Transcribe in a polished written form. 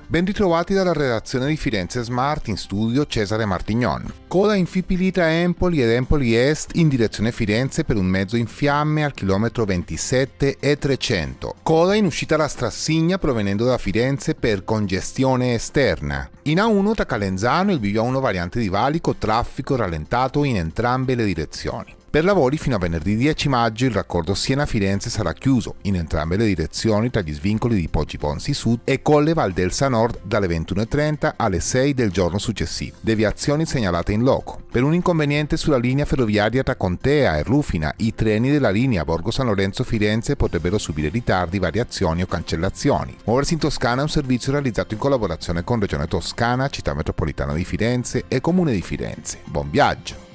Ben ritrovati dalla redazione di Firenze Smart, in studio Cesare Martignon. Coda in Fipilita Empoli ed Empoli Est in direzione Firenze per un mezzo in fiamme al chilometro 27 e 300. Coda in uscita da Strassigna provenendo da Firenze per congestione esterna. In A1 tra Calenzano e il bivio A1 variante di Valico, traffico rallentato in entrambe le direzioni. Per lavori fino a venerdì 10 maggio il raccordo Siena-Firenze sarà chiuso in entrambe le direzioni tra gli svincoli di Poggi Ponzi Sud e Colle Valdelsa Nord dalle 21:30 alle 6 del giorno successivo. Deviazioni segnalate in loco. Per un inconveniente sulla linea ferroviaria tra Contea e Rufina, i treni della linea Borgo San Lorenzo-Firenze potrebbero subire ritardi, variazioni o cancellazioni. Muoversi in Toscana è un servizio realizzato in collaborazione con Regione Toscana, Città Metropolitana di Firenze e Comune di Firenze. Buon viaggio!